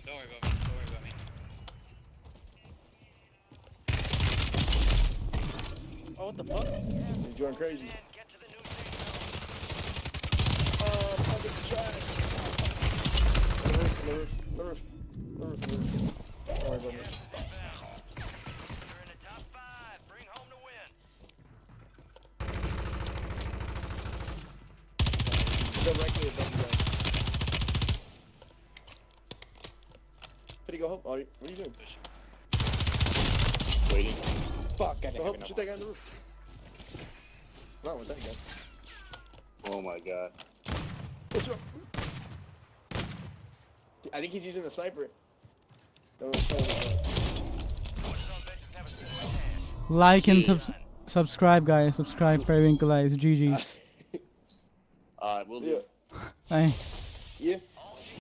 Don't worry about me. Don't worry about me. Oh, what the fuck? He's going crazy. Fuck the trash. The roof. Don't worry about me. You're in the top 5. Bring home the win. Directly above you guys. Did he go home? Oh, what are you doing? Waiting. Fuck, I Go didn't home, have shoot enough. that guy on the roof. Not with that guy. Oh my god. What's wrong? I think he's using the sniper. No, Like and subscribe, guys. Subscribe, Periwinkle Eyes. GG's. Alright, we'll do. Thanks. Yeah.